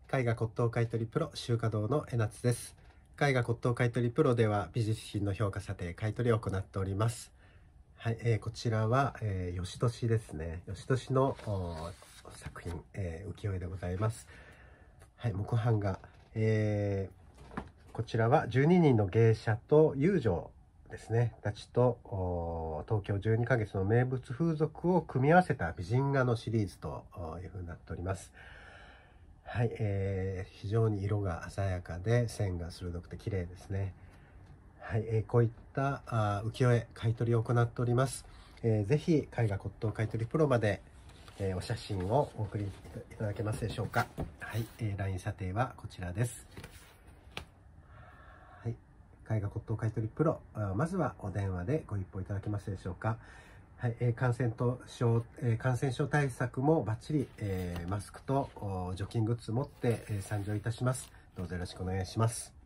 絵画骨董買取プロ集華堂の江夏です。絵画骨董買取プロでは美術品の評価査定買取を行っております。はい、こちらは、吉年ですね。吉年の作品、浮世絵でございます。はい、木版画、こちらは12人の芸者と遊女ですねたちと東京12ヶ月の名物風俗を組み合わせた美人画のシリーズというふうになっております。はい、非常に色が鮮やかで線が鋭くて綺麗ですね。はい、こういった浮世絵買取を行っております。ぜひ絵画骨董買取プロまで、お写真をお送りいただけますでしょうか。はい、LINE 査定はこちらです。はい、絵画骨董買取プロ、まずはお電話でご一報いただけますでしょうか。はい、感染症対策もバッチリ、マスクと除菌グッズ持って、参上いたします。どうぞよろしくお願いします。